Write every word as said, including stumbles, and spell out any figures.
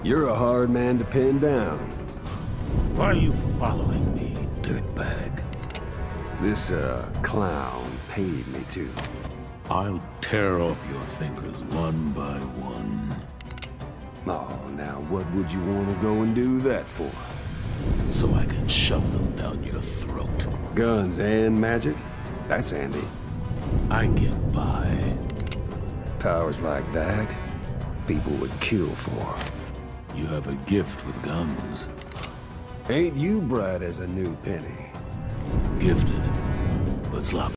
You're a hard man to pin down. Why are you following me, dirtbag? This, uh, clown paid me to. I'll tear off your fingers one by one. Oh, now what would you want to go and do that for? So I can shove them down your throat. Guns and magic? That's handy. I get by. Powers like that, people would kill for. You have a gift with guns. Ain't you bright as a new penny? Gifted, but sloppy.